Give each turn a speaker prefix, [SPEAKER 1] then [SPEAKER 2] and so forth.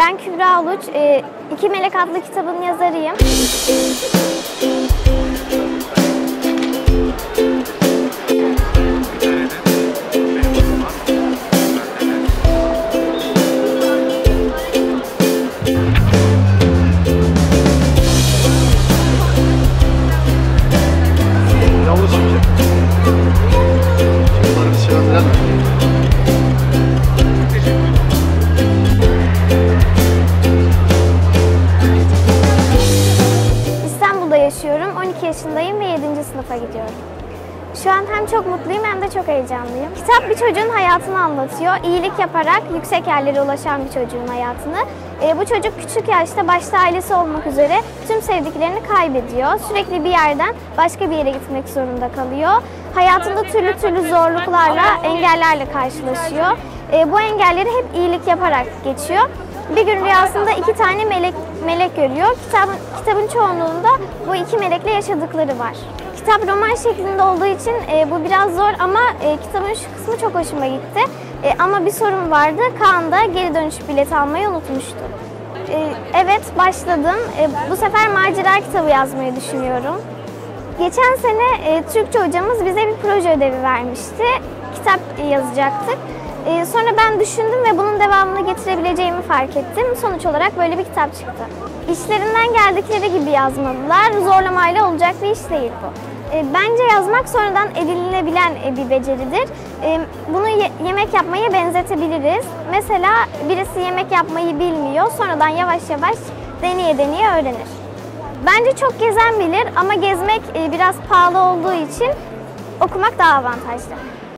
[SPEAKER 1] Ben Kübra Uluç, İki Melek adlı kitabın yazarıyım. İstanbul'da yaşıyorum, 12 yaşındayım ve 7. sınıfa gidiyorum. Şu an hem çok mutluyum hem de çok heyecanlıyım. Kitap bir çocuğun hayatını anlatıyor. İyilik yaparak yüksek yerlere ulaşan bir çocuğun hayatını. Bu çocuk küçük yaşta başta ailesi olmak üzere tüm sevdiklerini kaybediyor. Sürekli bir yerden başka bir yere gitmek zorunda kalıyor. Hayatında türlü zorluklarla, engellerle karşılaşıyor. Bu engelleri hep iyilik yaparak geçiyor. Bir gün rüyasında 2 tane melek görüyor. Kitabın çoğunluğunda bu 2 melekle yaşadıkları var. Kitap roman şeklinde olduğu için bu biraz zor ama kitabın şu kısmı çok hoşuma gitti. Ama bir sorun vardı. Kaan da geri dönüş bileti almayı unutmuştu. Evet, başladım. Bu sefer macera kitabı yazmayı düşünüyorum. Geçen sene Türkçe hocamız bize bir proje ödevi vermişti. Kitap yazacaktık. Sonra ben düşündüm ve bunun devamını getirebileceğimi fark ettim. Sonuç olarak böyle bir kitap çıktı. İşlerinden geldikleri gibi yazmalılar. Zorlamayla olacak bir iş değil bu. Bence yazmak sonradan edinilebilen bir beceridir. Bunu yemek yapmaya benzetebiliriz. Mesela birisi yemek yapmayı bilmiyor, sonradan yavaş deneye öğrenir. Bence çok gezen bilir ama gezmek biraz pahalı olduğu için okumak daha avantajlı.